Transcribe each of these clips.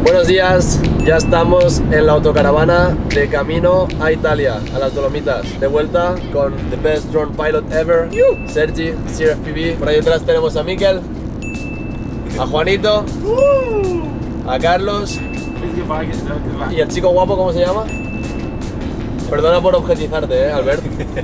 Buenos días, ya estamos en la autocaravana de camino a Italia, a las Dolomitas. De vuelta con the best drone pilot ever, Sergi, CRFPV. Por ahí detrás tenemos a Mikel, a Juanito, a Carlos y el chico guapo, ¿cómo se llama? Perdona por objetizarte, Albert.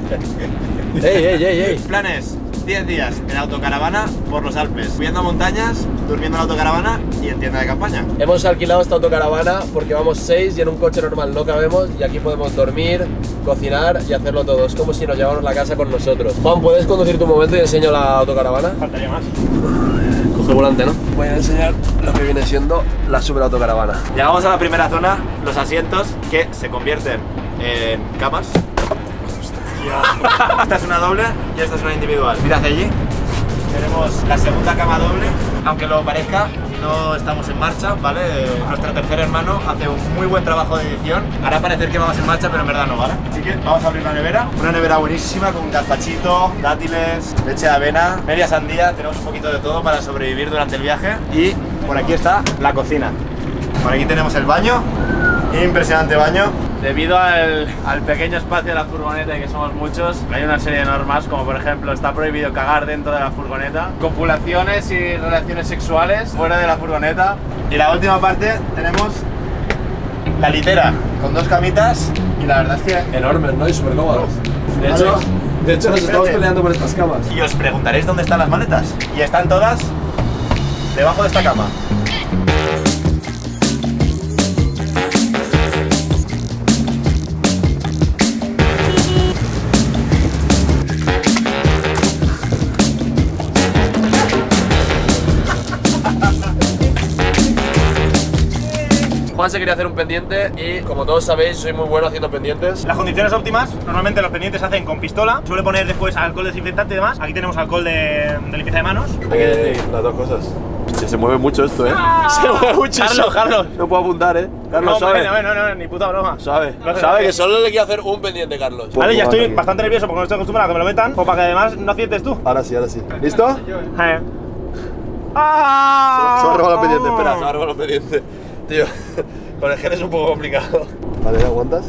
¡Ey! Planes: 10 días en autocaravana por los Alpes, subiendo montañas, durmiendo en la autocaravana y en tienda de campaña. Hemos alquilado esta autocaravana porque vamos 6 y en un coche normal no cabemos, y aquí podemos dormir, cocinar y hacerlo todo. Es como si nos lleváramos la casa con nosotros. Juan, ¿puedes conducir tu momento y enseño la autocaravana? Faltaría más. Coge el volante, ¿no? Voy a enseñar lo que viene siendo la super autocaravana. Llegamos a la primera zona, los asientos que se convierten en camas. Esta es una doble y esta es una individual. Mira hacia allí. Tenemos la segunda cama doble. Aunque lo parezca, no estamos en marcha, ¿vale? Nuestro tercer hermano hace un muy buen trabajo de edición. Hará parecer que vamos en marcha, pero en verdad no, ¿vale? Así que vamos a abrir la nevera. Una nevera buenísima con gazpachito, dátiles, leche de avena, media sandía. Tenemos un poquito de todo para sobrevivir durante el viaje. Y por aquí está la cocina. Por aquí tenemos el baño. Impresionante baño. Debido al pequeño espacio de la furgoneta y que somos muchos, hay una serie de normas, como por ejemplo está prohibido cagar dentro de la furgoneta, copulaciones y relaciones sexuales fuera de la furgoneta. Y la última parte tenemos la litera con 2 camitas y la verdad es que Enormes, ¿no? Y súper cómodos. De hecho nos estamos peleando por estas camas. Y os preguntaréis dónde están las maletas. Y están todas debajo de esta cama. Juan se quería hacer un pendiente y, como todos sabéis, soy muy bueno haciendo pendientes. Las condiciones óptimas, normalmente los pendientes se hacen con pistola. Suele poner después alcohol desinfectante y demás. Aquí tenemos alcohol de limpieza de manos. Las dos cosas. Se mueve mucho esto, Se mueve mucho. Carlos. No puedo apuntar, Carlos, No, sabe. no, ni puta broma. Sabe No sé. que solo le quiero hacer un pendiente, Carlos. Vale, ya estoy bastante nervioso porque no estoy acostumbrado a que me lo metan, o para que además no aciertes tú. Ahora sí. ¿Listo? Se me ha robado el pendiente, espera, se me ha robado el pendiente. Tío, con el gel es un poco complicado. Vale, ¿aguantas?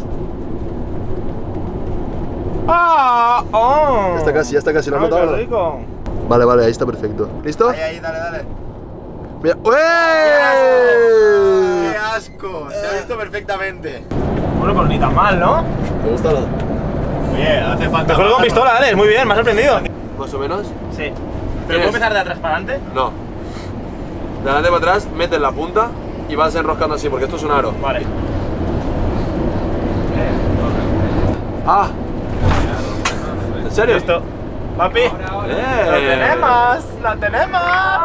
Ya está casi, ¿lo has notado? Qué rico. Vale, ahí está perfecto. ¿Listo? Ahí, dale. Mira. ¡Qué asco! Se ha visto perfectamente. Bueno, pues ni tan mal, ¿no? ¿Te gusta o no? Oye, hace falta. Mejor con pistola, dale, muy bien, me ha sorprendido. Más o menos. Sí. ¿Pero puedo empezar de atrás para adelante? No. De adelante para atrás, metes la punta y vas enroscando así, porque esto es un aro. Vale. ¿En serio? Listo. Papi, ¡lo tenemos!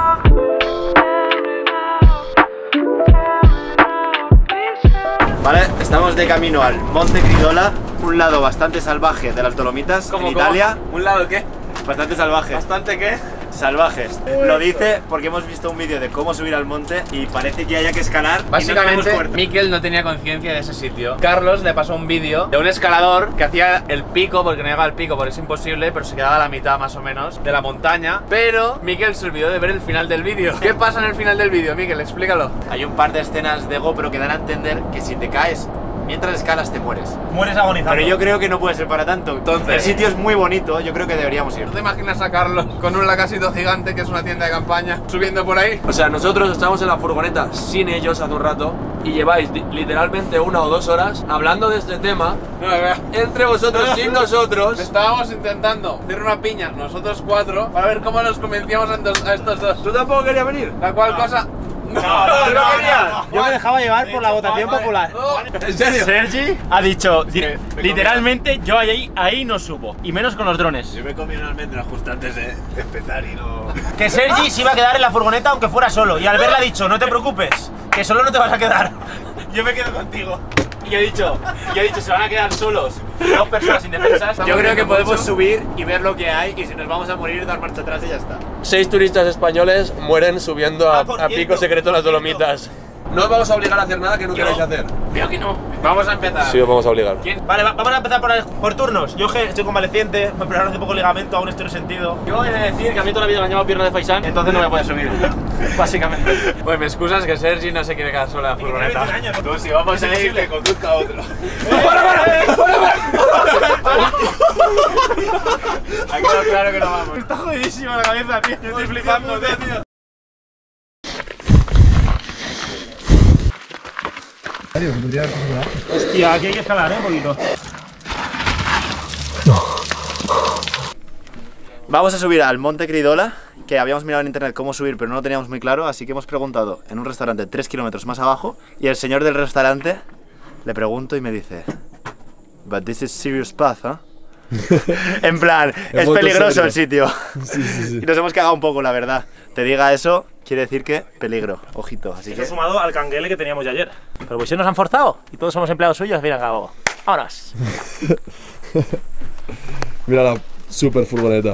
Vale, estamos de camino al Monte Gridola, un lado bastante salvaje de las Dolomitas, en Italia. ¿Un lado qué? Bastante salvaje. ¿Bastante qué? Salvajes. Lo dice porque hemos visto un vídeo de cómo subir al monte y parece que haya que escalar. Básicamente, Mikel no tenía conciencia de ese sitio. Carlos le pasó un vídeo de un escalador que hacía el pico, porque no llegaba al pico porque es imposible, pero se quedaba a la mitad más o menos de la montaña. Pero Mikel se olvidó de ver el final del vídeo. ¿Qué pasa en el final del vídeo, Mikel? Explícalo. Hay un par de escenas de GoPro que dan a entender que si te caes mientras escalas te mueres. Mueres agonizando. Pero yo creo que no puede ser para tanto. Entonces, el sitio es muy bonito, yo creo que deberíamos ir. ¿No te imaginas a Carlos con un lacasito gigante que es una tienda de campaña subiendo por ahí? O sea, nosotros estamos en la furgoneta sin ellos hace un rato y lleváis literalmente 1 o 2 horas hablando de este tema entre vosotros sin nosotros. Estábamos intentando hacer una piña nosotros 4 para ver cómo nos convencíamos a estos dos. ¿Tú tampoco querías venir? La cual cosa... No quería. Yo me dejaba llevar por la votación popular. ¿En serio? Sergi ha dicho, literalmente, yo ahí no subo. Y menos con los drones. Yo me comí una almendra justo antes de empezar y no... Que Sergi se iba a quedar en la furgoneta aunque fuera solo. Y al verla ha dicho, no te preocupes, que solo no te vas a quedar. Yo me quedo contigo. Y yo he dicho, se van a quedar solos 2 personas indefensas. Yo creo que podemos subir y ver lo que hay y si nos vamos a morir, dar marcha atrás y ya está. 6 turistas españoles mueren subiendo a por pico cierto, secreto en las Dolomitas. No os vamos a obligar a hacer nada que no queráis hacer. Creo que no. Vamos a empezar. Sí, os vamos a obligar. ¿Quién? Vale, vamos a empezar por turnos. Yo estoy convaleciente, me operaron hace poco ligamento, aún estoy resentido. Yo he de decir que a mí toda la vida me han llamado pierna de faisán, entonces no voy a poder subir. Básicamente. Pues me excusas que Sergi no se quiere quedar solo en la furgoneta. Tú, si vamos a ir, que conduzca otro. Ha quedado claro que no vamos. Está jodidísima la cabeza, tío. Yo estoy flipando, tío. Hostia, aquí hay que escalar, un poquito. Vamos a subir al Monte Cridola, que habíamos mirado en internet cómo subir, pero no lo teníamos muy claro, así que hemos preguntado en un restaurante 3 kilómetros más abajo, y el señor del restaurante le pregunto y me dice: "But this is serious path, ¿eh?" En plan, es peligroso el sitio. Sí. Y nos hemos cagado un poco, la verdad. Te diga eso, quiere decir que peligro, ojito. Así que... sumado al canguele que teníamos ya ayer. Pero pues si nos han forzado y todos somos empleados suyos, mira, cabo. Vámonos. Mira la super furgoneta.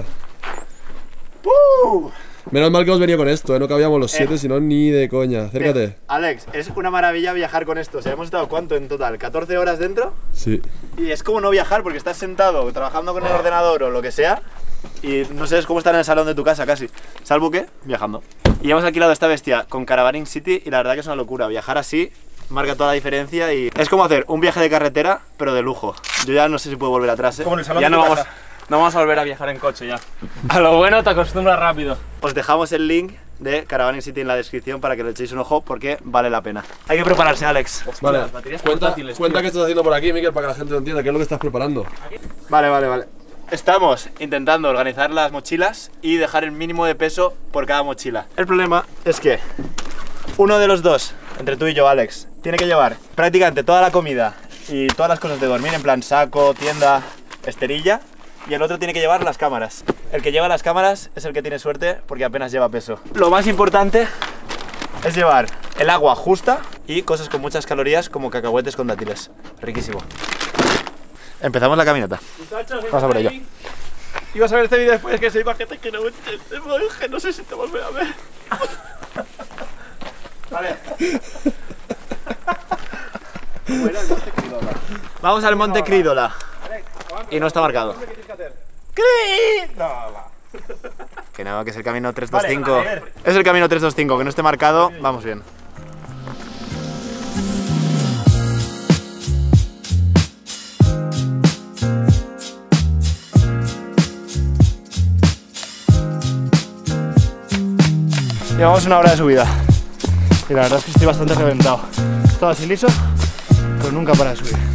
Menos mal que hemos venido con esto, no cabíamos los 7, sino ni de coña. Acércate. Alex, es una maravilla viajar con esto. O sea, hemos estado, ¿cuánto en total? ¿14 horas dentro? Sí. Y es como no viajar porque estás sentado trabajando con el ordenador o lo que sea y no sabes cómo estar en el salón de tu casa casi, salvo que viajando. Y hemos alquilado esta bestia con Caravaning City y la verdad que es una locura. Viajar así marca toda la diferencia y es como hacer un viaje de carretera pero de lujo. Yo ya no sé si puedo volver atrás, ¿eh? Como en el salón Ya de tu no casa. vamos a volver a viajar en coche ya. A lo bueno te acostumbras rápido. Os dejamos el link de Caravaning City en la descripción para que le echéis un ojo porque vale la pena. Hay que prepararse, Alex. Vale, baterías cuenta portátiles, qué estás haciendo por aquí, Miquel, para que la gente lo entienda. ¿Qué es lo que estás preparando? Vale. Estamos intentando organizar las mochilas y dejar el mínimo de peso por cada mochila. El problema es que uno de los dos, entre tú y yo, Alex, tiene que llevar prácticamente toda la comida y todas las cosas de dormir, en plan saco, tienda, esterilla, y el otro tiene que llevar las cámaras. El que lleva las cámaras es el que tiene suerte porque apenas lleva peso. Lo más importante es llevar el agua justa y cosas con muchas calorías como cacahuetes con dátiles. Riquísimo. Empezamos la caminata. Vamos a por ello. Ibas a ver este vídeo después que soy bajete que no entendemos, que no sé si te volveré a ver. Vale. Vamos al Monte Cridola. Y no está marcado. Que no, que es el camino 325. Vale, es el camino 325, que no esté marcado, vamos bien. Llevamos una hora de subida y la verdad es que estoy bastante reventado. Todo así liso, pero nunca para de subir.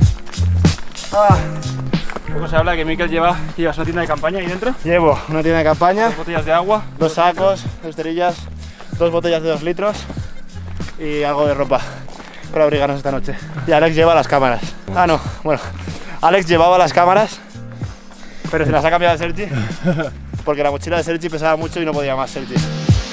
Poco se habla que Miquel llevas una tienda de campaña ahí dentro. Llevo una tienda de campaña, 2 botellas de agua, 2 sacos, 2 esterillas, 2 botellas de 2 litros y algo de ropa para abrigarnos esta noche. Y Alex lleva las cámaras. Alex llevaba las cámaras, pero se las ha cambiado a Sergi porque la mochila de Sergi pesaba mucho y no podía más Sergi.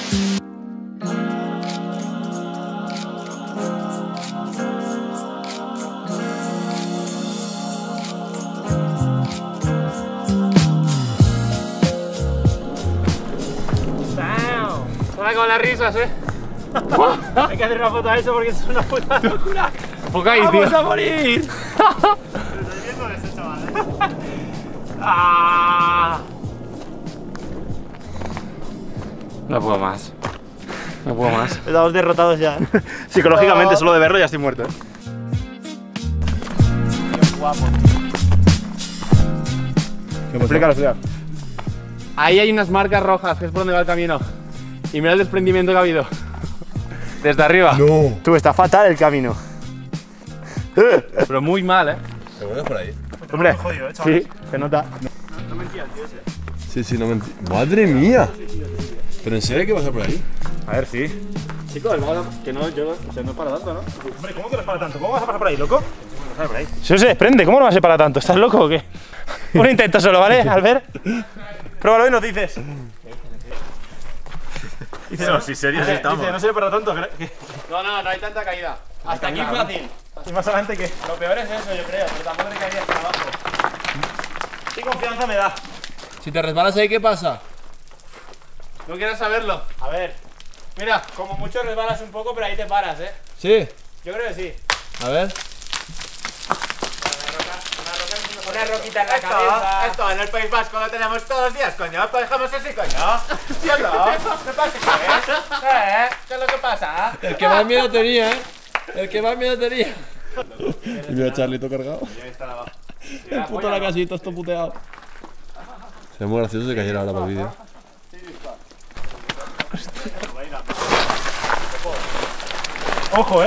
con las risas, Hay que hacer una foto a eso porque es una puta locura. Enfoca ahí, ¡Vamos tío. a morir! Estoy viendo ese chaval, No puedo más. No puedo más. Estamos derrotados ya. Psicológicamente, solo de verlo ya estoy muerto, Guapo. ¿Qué pasa? Explícalo. Ahí hay unas marcas rojas, que es por donde va el camino. Y mira el desprendimiento que ha habido. Desde arriba. No. Tú, está fatal el camino. Pero muy mal, ¿Te vuelves por ahí? Hombre, jodido, sí, se nota. Sí, no mentí. ¡Madre mía! ¿Pero en serio que vas a por ahí? A ver, sí. Chico, que no, yo, o sea, no es para tanto, ¿no? Hombre, ¿cómo que no es para tanto? ¿Cómo vas a pasar por ahí, loco? Eso se desprende, ¿cómo no va a ser para tanto? ¿Estás loco o qué? Un intento solo, ¿vale, Albert? Pruébalo y nos dices. Dice, no, si serios estamos. Dice, no sirve para tanto. No hay tanta caída. Hasta aquí fácil. Y más adelante que... Lo peor es eso, yo creo, pero tampoco te caerías para abajo. ¿Qué confianza me da? Si te resbalas ahí, ¿qué pasa? No quieres saberlo. A ver, Mira. como mucho resbalas un poco, pero ahí te paras, ¿eh? Sí. Yo creo que sí. A ver. una roquita en la cabeza. Esto en el País Vasco lo tenemos todos los días, coño. Pues dejamos así, coño. ¿Sí o no? ¿Qué pasa, qué es lo que pasa? El que más miedo tenía, El que más miedo tenía. Y mira a Charlito cargado. El puto la casita, está puteado. Sería muy gracioso si cayera ahora para el vídeo. Ojo,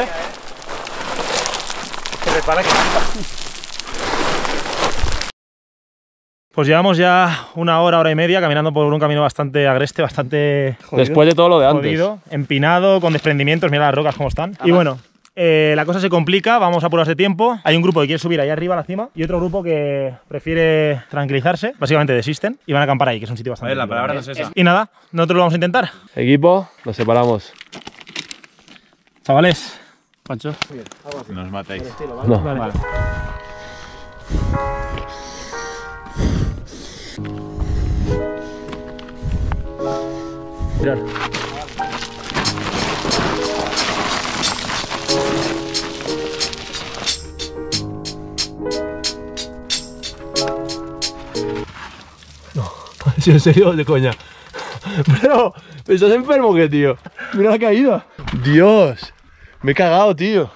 Se prepara que... Pues llevamos ya una hora y media caminando por un camino bastante agreste, bastante jodido. Después de todo lo de antes. Jodido, empinado, con desprendimientos, mira las rocas cómo están. Y bueno, la cosa se complica, vamos a apurados de tiempo. Hay un grupo que quiere subir ahí arriba a la cima y otro grupo que prefiere tranquilizarse. Básicamente desisten y van a acampar ahí, que es un sitio bastante... la palabra no es esa. Y nada, nosotros lo vamos a intentar. Equipo, nos separamos. Chavales. Pancho, no os matéis. No. Vale. Mirad. No, si en serio, de coña. Pero, ¿estás enfermo o qué, tío? Mira la caída. Dios, me he cagado, tío.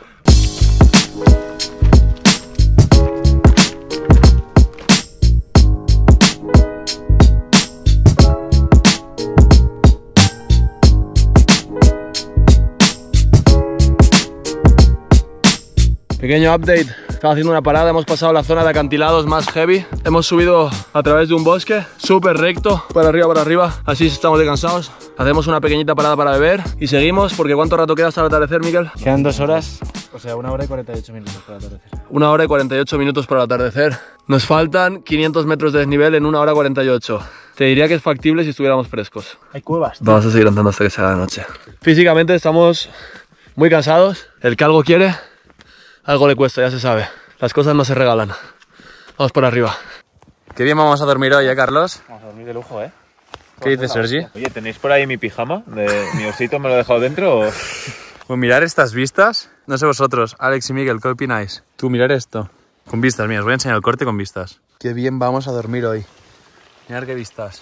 Pequeño update, estamos haciendo una parada, hemos pasado la zona de acantilados más heavy. Hemos subido a través de un bosque, súper recto, para arriba, así estamos descansados. Hacemos una pequeñita parada para beber y seguimos, porque ¿cuánto rato queda hasta el atardecer, Miquel? Quedan 2 horas, o sea, 1 hora y 48 minutos para el atardecer. 1 hora y 48 minutos para el atardecer. Nos faltan 500 metros de desnivel en 1 hora 48. Te diría que es factible si estuviéramos frescos. Hay cuevas, tío. Vamos a seguir andando hasta que sea la noche. Físicamente estamos muy cansados, el que algo quiere... Algo le cuesta, ya se sabe. Las cosas no se regalan. Vamos por arriba. Qué bien vamos a dormir hoy, Carlos? Vamos a dormir de lujo, ¿Qué dices, Sergi? Oye, ¿tenéis por ahí mi pijama? ¿Mi osito me lo he dejado dentro o...? Pues mirar estas vistas. No sé vosotros, Alex y Miguel, ¿qué opináis? Tú, mirar esto. Con vistas, mira, os voy a enseñar el corte con vistas. Qué bien vamos a dormir hoy. Mirad qué vistas.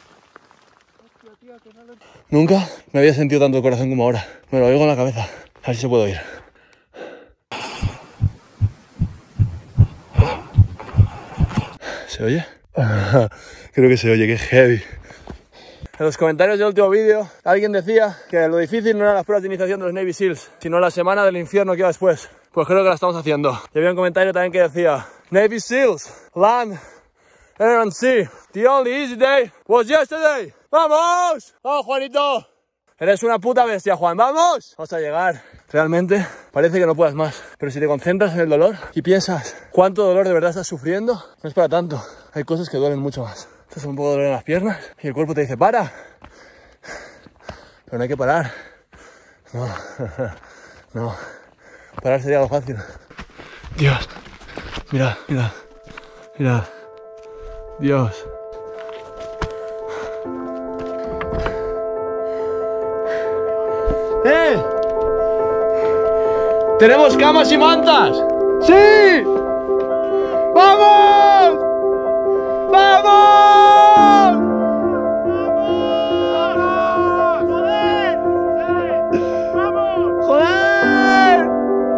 Nunca me había sentido tanto el corazón como ahora. Me lo oigo en la cabeza. A ver si se puede oír. ¿Se oye? Creo que se oye, que heavy. En los comentarios del último vídeo, alguien decía que lo difícil no eran las pruebas de iniciación de los Navy Seals, sino la semana del infierno que iba después. Pues creo que la estamos haciendo. Y había un comentario también que decía: Navy Seals, land, air and sea. The only easy day was yesterday. ¡Vamos! ¡Vamos, Juanito! Eres una puta bestia, Juan. ¡Vamos! Vamos a llegar. Realmente parece que no puedas más, pero si te concentras en el dolor y piensas cuánto dolor de verdad estás sufriendo, no es para tanto. Hay cosas que duelen mucho más. Estás un poco de dolor en las piernas y el cuerpo te dice ¡para! Pero no hay que parar. No, no. Parar sería lo fácil. Dios. Mira, mira. Mira. Dios. ¡Eh! ¡Tenemos camas y mantas! ¡Sí! ¡Vamos! ¡Vamos! ¡Joder!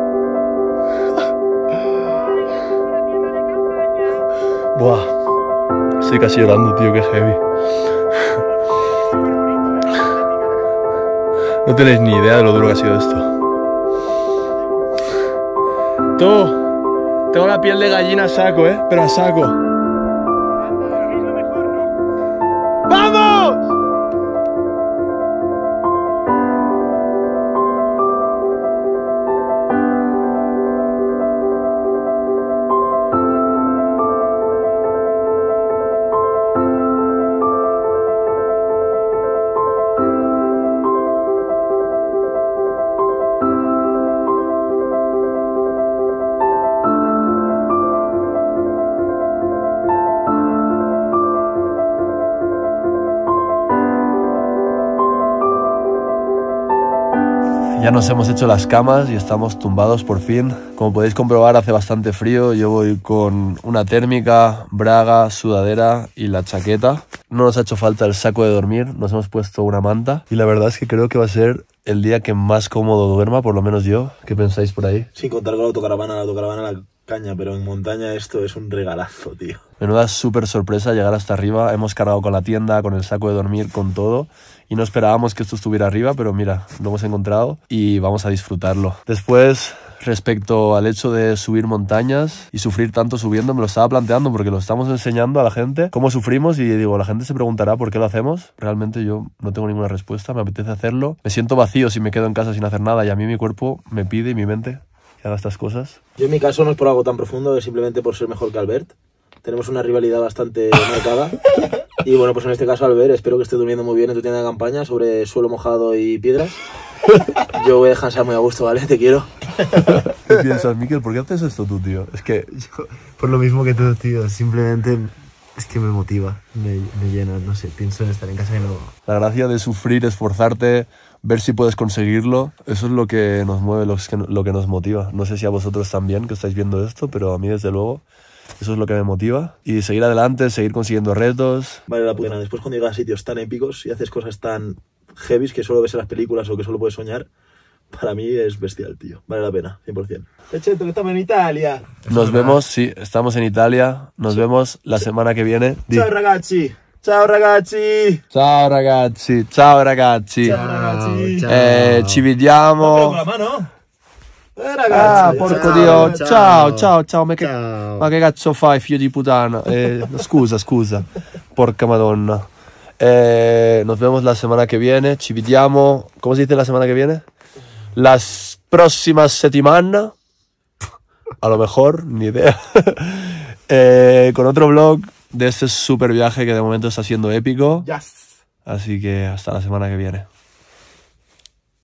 Buah, estoy casi llorando, tío, qué heavy. No tenéis ni idea de lo duro que ha sido esto. Tú, tengo la piel de gallina a saco, pero a saco. ¡Vamos! Ya nos hemos hecho las camas y estamos tumbados por fin. Como podéis comprobar, hace bastante frío. Yo voy con una térmica, braga, sudadera y la chaqueta. No nos ha hecho falta el saco de dormir, nos hemos puesto una manta. Y la verdad es que creo que va a ser el día que más cómodo duerma, por lo menos yo. ¿Qué pensáis por ahí? Sin contar con la autocaravana la caña, pero en montaña esto es un regalazo, tío. Menuda súper sorpresa llegar hasta arriba. Hemos cargado con la tienda, con el saco de dormir, con todo. Y no esperábamos que esto estuviera arriba, pero mira, lo hemos encontrado y vamos a disfrutarlo. Después, respecto al hecho de subir montañas y sufrir tanto subiendo, me lo estaba planteando porque lo estamos enseñando a la gente cómo sufrimos y digo, la gente se preguntará por qué lo hacemos. Realmente yo no tengo ninguna respuesta, me apetece hacerlo. Me siento vacío si me quedo en casa sin hacer nada y a mí mi cuerpo me pide y mi mente que haga estas cosas. Yo en mi caso no es por algo tan profundo, es simplemente por ser mejor que Albert. Tenemos una rivalidad bastante marcada. Y bueno, pues en este caso, Albert, espero que esté durmiendo muy bien en tu tienda de campaña sobre suelo mojado y piedras. Yo voy a descansar muy a gusto, ¿vale? Te quiero. ¿Qué piensas, Miquel? ¿Por qué haces esto tú, tío? Es que... Yo, por lo mismo que tú, tío, simplemente es que me motiva, me llena, no sé, pienso en estar en casa y no... La gracia de sufrir, esforzarte, ver si puedes conseguirlo, eso es lo que nos mueve, lo que nos motiva. No sé si a vosotros también, que estáis viendo esto, pero a mí desde luego eso es lo que me motiva. Y seguir adelante, seguir consiguiendo retos. Vale la pena. Después cuando llegas a sitios tan épicos y haces cosas tan heavies que solo ves en las películas o que solo puedes soñar, para mí es bestial, tío. Vale la pena, 100%. Cheto, que estamos en Italia. Nos vemos, sí, estamos en Italia. Nos vemos la semana que viene. Ciao ragazzi. Ciao ragazzi. Ciao ragazzi. Ciao ragazzi. Ciao ragazzi. Ci vediamo. Con la mano. Ragazzi. Porco Dio. Ciao. Ma che cazzo fai, figlio di puttana? Scusa. Porca madonna. Nos vemos la semana que viene. Ci vediamo. ¿Cómo se dice la semana que viene? Las próximas semanas. A lo mejor, ni idea. Con otro vlog de este super viaje que de momento está siendo épico. Yes. Así que hasta la semana que viene.